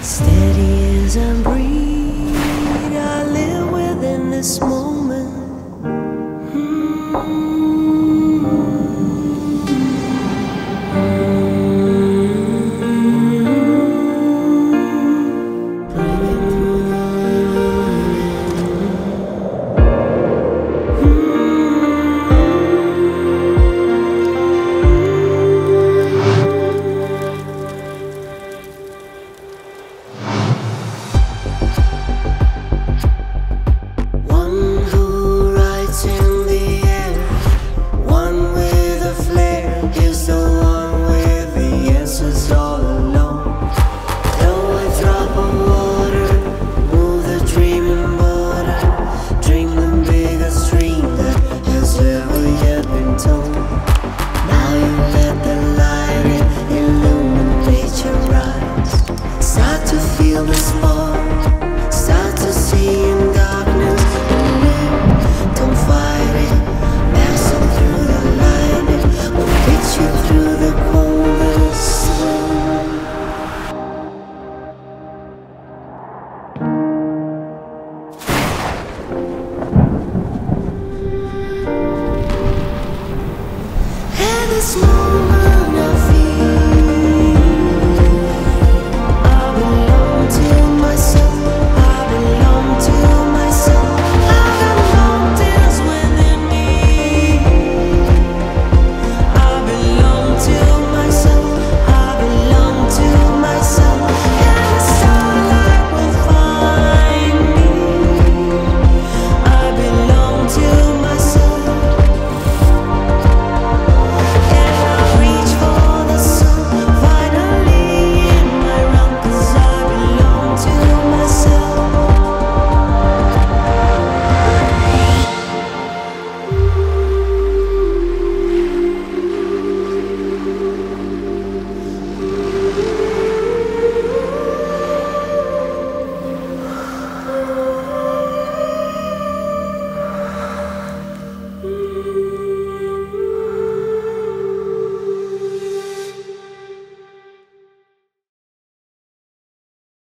Steady as I breathe, I live within this moment. Feel the spark, start to see in darkness. Don't fight it, pass on through the lightning. We'll get you through the coldest sun. And it's